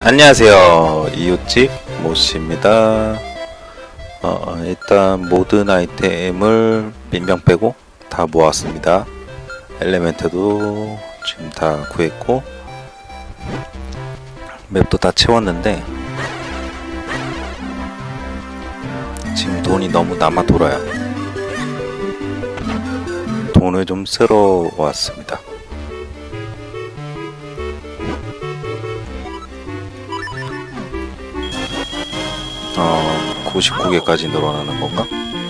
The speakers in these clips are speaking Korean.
안녕하세요. 이웃집 모씨입니다. 일단 모든 아이템을 빈병 빼고 다 모았습니다. 엘리멘트도 지금 다 구했고 맵도 다 채웠는데 지금 돈이 너무 남아 돌아요. 돈을 좀 쓸어 왔습니다. 99개까지 늘어나는 건가?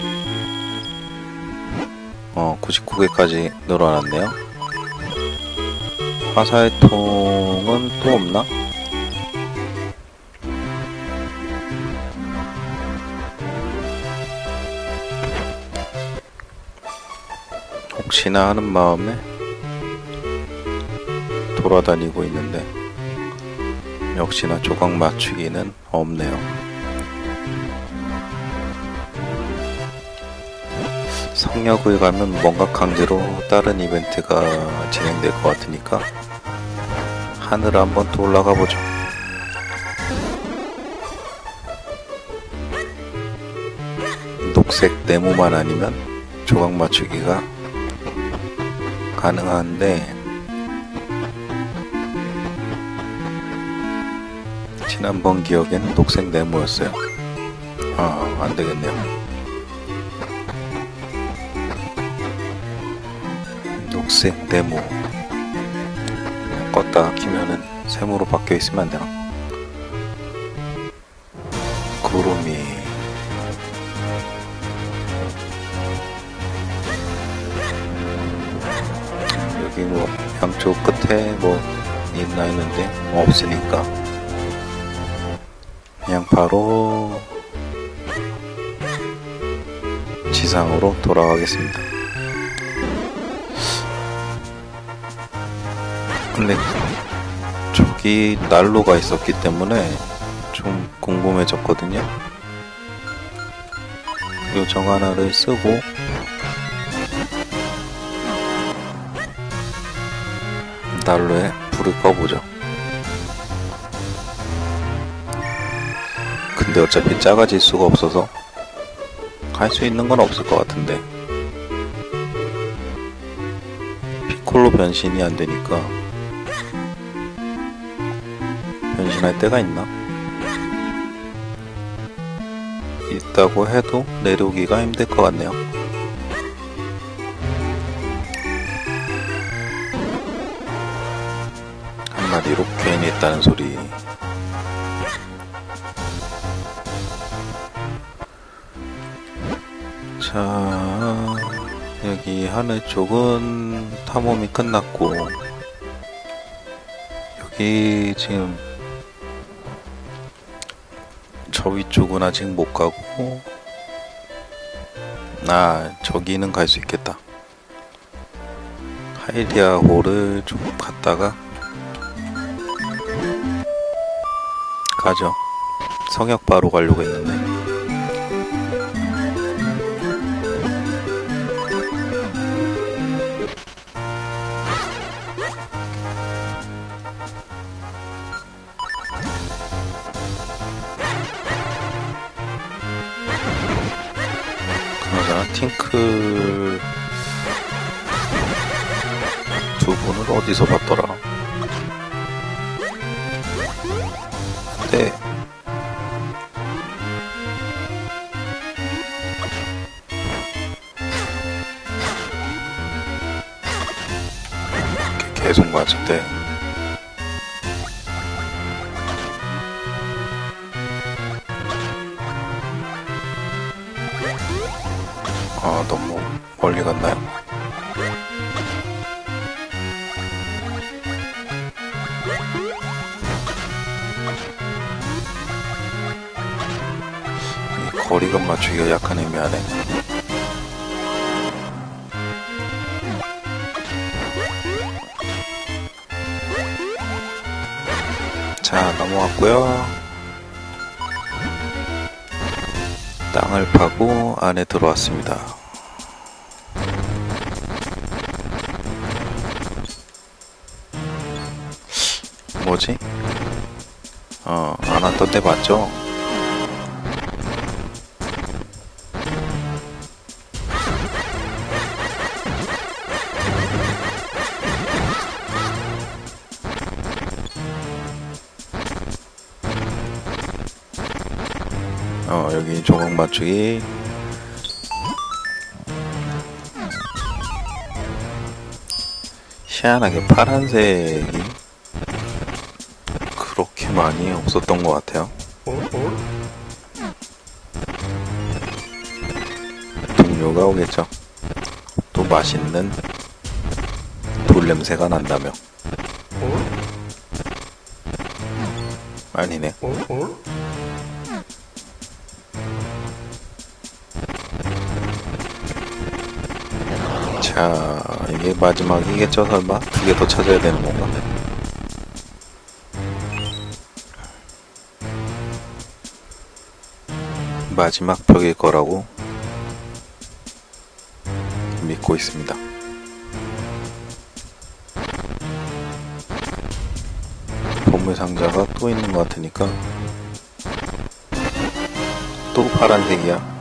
99개까지 늘어났네요. 화살통은 또 없나? 혹시나 하는 마음에 돌아다니고 있는데 역시나 조각 맞추기는 없네요. 성역을 가면 뭔가 강제로 다른 이벤트가 진행될 것 같으니까 하늘 한번 또 올라가 보죠. 녹색 네모만 아니면 조각 맞추기가 가능한데 지난번 기억에는 녹색 네모였어요. 안되겠네요. 녹색 네모 껐다 키면은 세모로 바뀌어 있으면 안 되나? 구름이 여기 뭐 양쪽 끝에 뭐 있나 했는데 없으니까 그냥 바로 지상으로 돌아가겠습니다. 근데 저기 난로가 있었기 때문에 좀 궁금해졌거든요. 요정 하나를 쓰고 난로에 불을 꺼보죠. 근데 어차피 작아질 수가 없어서 갈 수 있는 건 없을 것 같은데 피콜로 변신이 안 되니까 변신할 때가 있나? 있다고 해도 내려오기가 힘들 것 같네요. 한마디로 괜히 있다는 소리. 자, 여기 하늘 쪽은 탐험이 끝났고 여기 지금 저 위쪽은 아직 못 가고 저기는 갈 수 있겠다. 하이리아 홀을 좀 갔다가 가죠. 성역 바로 가려고 했는데 팅크 두 분을 어디서 봤더라? 네. 계속 맞을 때 너무 멀리 갔나요? 이 거리감 맞추기가 약간 애매하네. 자, 넘어왔고요. 땅을 파고 안에 들어왔습니다. 뭐지? 안 왔던 데 맞죠? 여기 조각 맞추기. 희한하게 파란색이 그렇게 많이 없었던 것 같아요. 동료가 오겠죠. 또 맛있는 돌 냄새가 난다며. 아니네. 자, 이게 마지막이겠죠, 설마? 2개 더 찾아야 되는 건가? 마지막 벽일 거라고 믿고 있습니다. 보물상자가 또 있는 것 같으니까 또 파란색이야.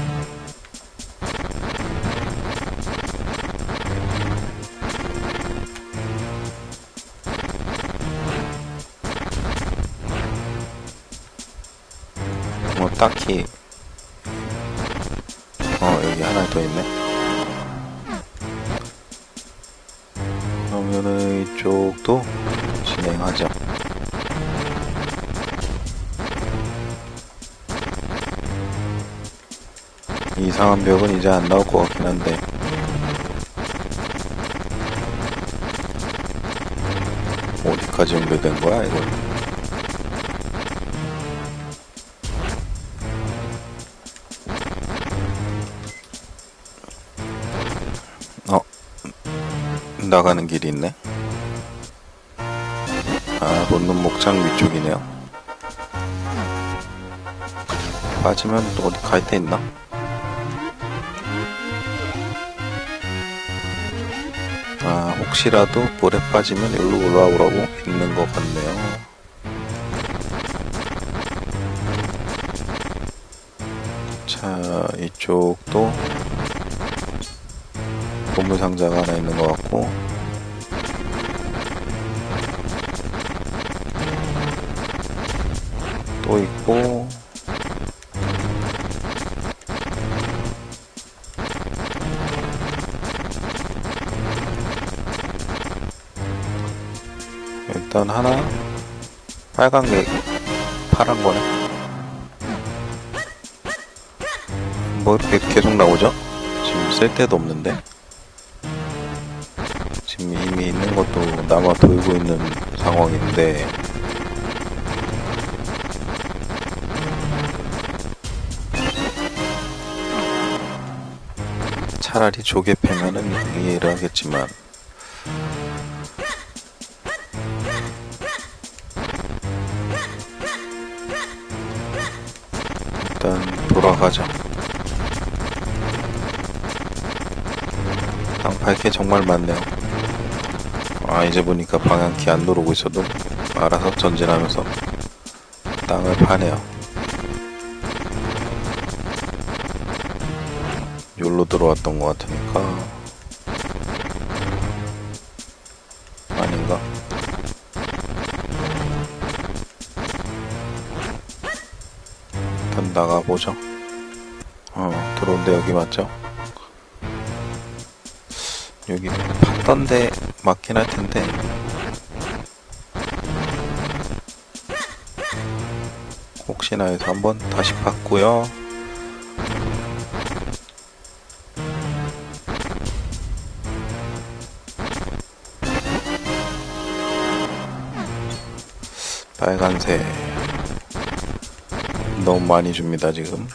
뭐 딱히 여기 하나 더 있네. 그러면은 이쪽도 진행하죠. 이상한 벽은 이제 안 나올 것 같긴 한데 어디까지 연결된 거야 이거? 나가는 길이 있네. 론눈 목장 위쪽이네요. 빠지면 또 어디 갈 데 있나? 혹시라도 물에 빠지면 여기로 올라오라고 있는 것 같네요. 자, 이쪽도 보물상자가 하나 있는 것 같고, 또 있고, 일단 하나 빨간 게 파란 거네. 뭐 이렇게 계속 나오죠? 지금 쓸 데도 없는데. 지금 이미 있는 것도 남아 돌고 있는 상황인데 차라리 조개 패면은 이해를 하겠지만 일단 돌아가죠. 땅 밟게 정말 많네요. 이제 보니까 방향키 안 누르고 있어도 알아서 전진하면서 땅을 파네요. 여기로 들어왔던 것 같으니까 아닌가? 일단 나가보죠. 들어온데 여기 맞죠? 여기 봤던데 맞긴 할 텐데 혹시나 해서 한번 다시 봤고요. 빨간색 너무 많이 줍니다 지금.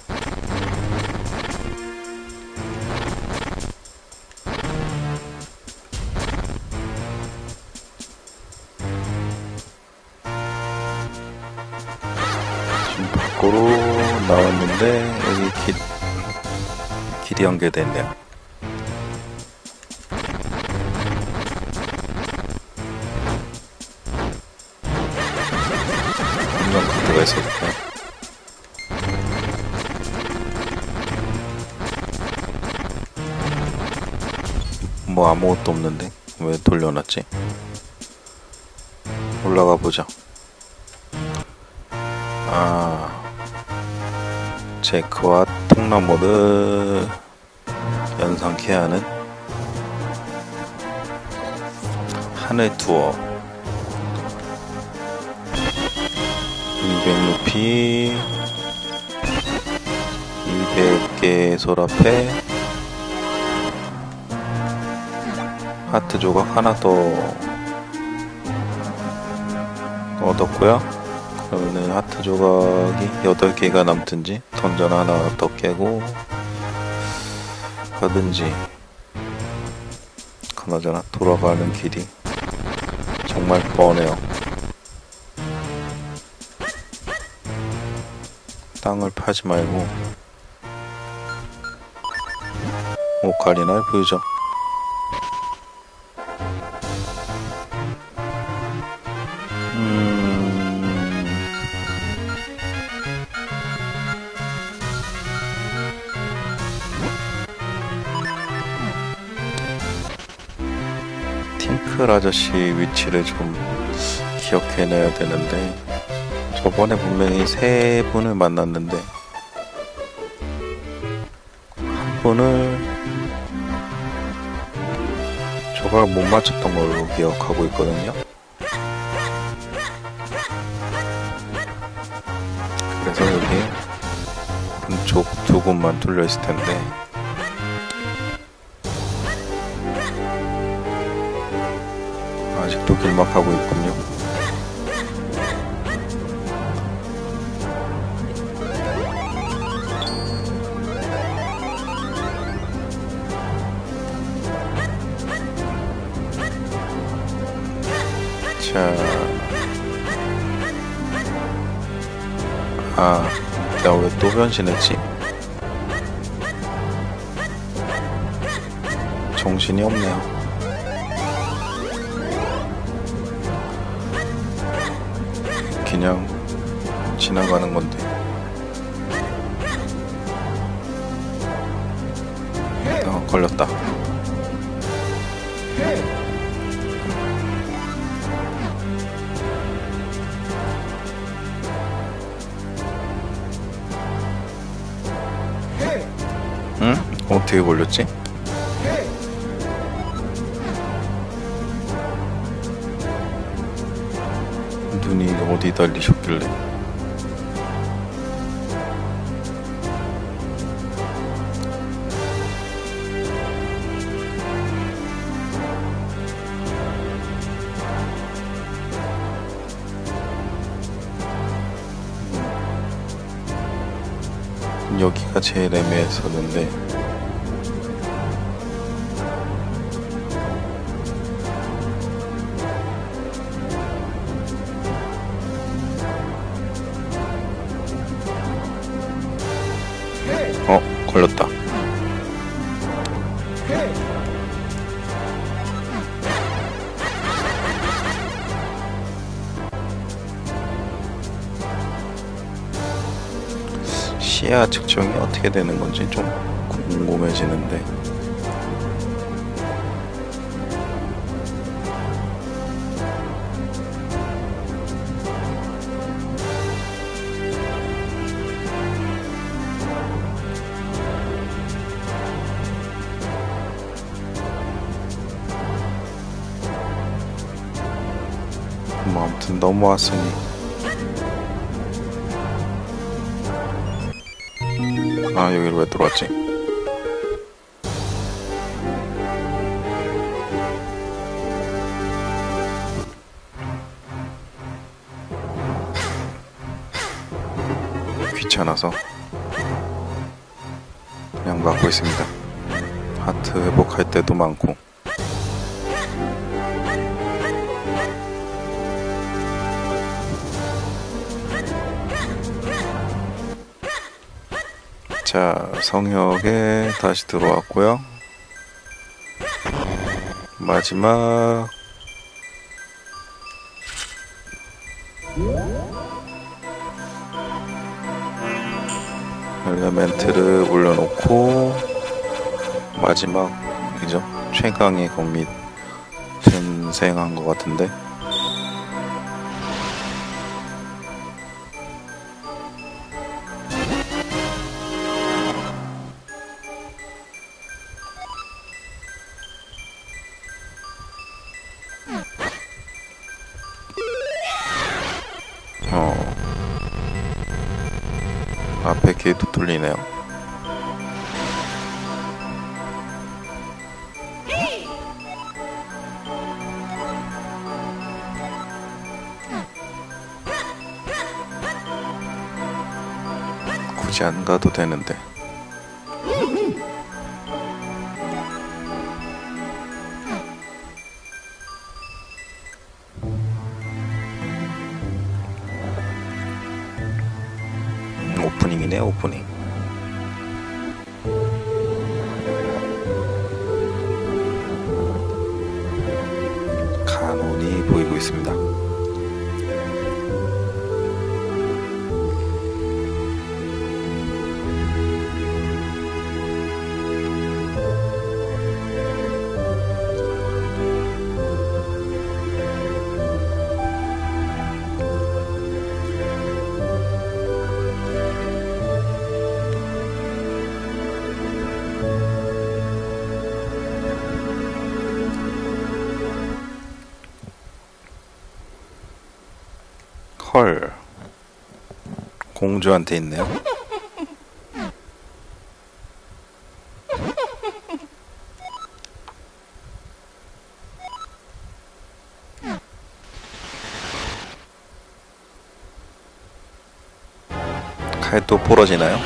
지금 밖으로 나왔는데 여기 길이 연결됐네요. 이벤트가 있었어요. 뭐 아무것도 없는데 왜 돌려놨지? 올라가 보자. 체크와 통나무를 연상케 하는 하늘 투어 200루피 200개 소라페 하트 조각 하나 더 얻었고요. 그러면은 하트 조각이 8개가 남든지 던전 하나 더 깨고 가든지. 그나저나 돌아가는 길이 정말 뻔해요. 땅을 파지 말고 오카리나를 보여줘. 팅클 아저씨 위치를 좀 기억해내야 되는데 저번에 분명히 3분을 만났는데 한 분을 조각을 못 맞췄던 걸로 기억하고 있거든요. 그래서 여기 왼쪽 2군만 뚫려있을 텐데 아직도 길막하고 있군요. 자, 내가 왜 또 변신했지? 정신이 없네요. 그냥 지나가는 건데. 걸렸다. 응? 어떻게 걸렸지? 눈이 어디 달리셨길래? 여기가 제일 애매했었는데 걸렸다. 시야 측정이 어떻게 되는 건지 좀 궁금해지는데 뭐 아무튼 넘어왔으니 여기로 왜 들어왔지? 귀찮아서 그냥 막고 있습니다. 하트 회복할 때도 많고 자, 성역에 다시 들어왔고요. 마지막 엘레멘트를 올려놓고 마지막이죠. 최강의 검이 탄생한 것 같은데 앞에 게이트 뚫리네요. 굳이 안 가도 되는데. 오프닝이네, 오프닝. 간혼이 보이고 있습니다. 헐, 공주한테 있네요. 칼 또 부러지나요?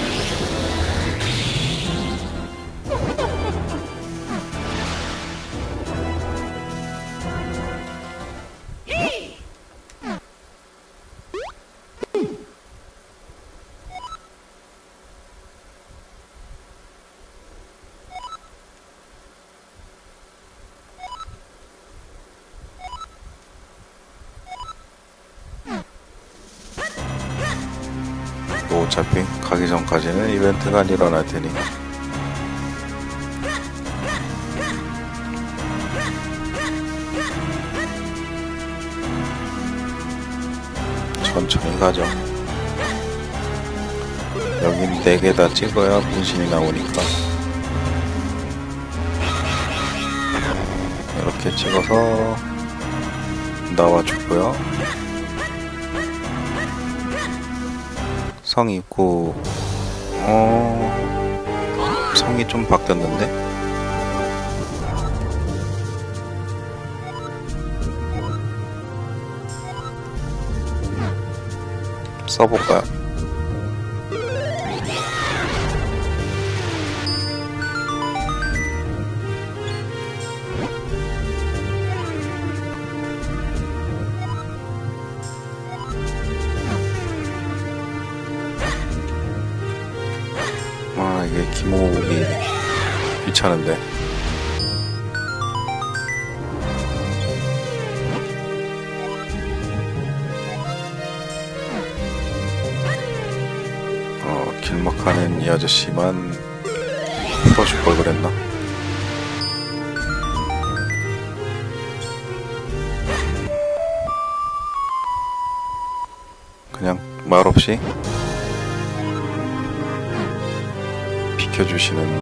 어차피 가기 전까지는 이벤트가 안 일어날 테니 천천히 가죠. 여긴 4개 다 찍어야 분신이 나오니까 이렇게 찍어서 나와주고요. 성 있고 성이 좀 바뀌었는데 써볼까요? 이게 기모으기 귀찮은데 길막하는 이 아저씨만 풀어줄 걸 그랬나? 그냥 말없이 비켜주시는